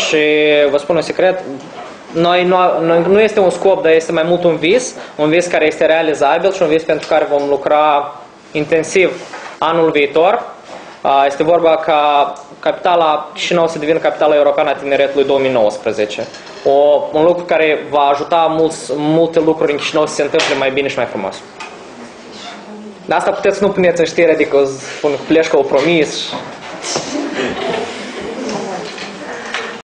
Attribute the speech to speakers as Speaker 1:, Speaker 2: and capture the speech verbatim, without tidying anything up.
Speaker 1: și vă spun un secret, noi nu, noi, nu este un scop, dar este mai mult un vis, un vis care este realizabil și un vis pentru care vom lucra intensiv anul viitor. Este vorba ca capitala Chișinău să devină capitala europeană a tineretului două mii nouăsprezece. O, un lucru care va ajuta mulți, multe lucruri în Chișinău să se întâmple mai bine și mai frumos. De asta puteți nu puneți în știri, adică spun că Pleșcă o promis.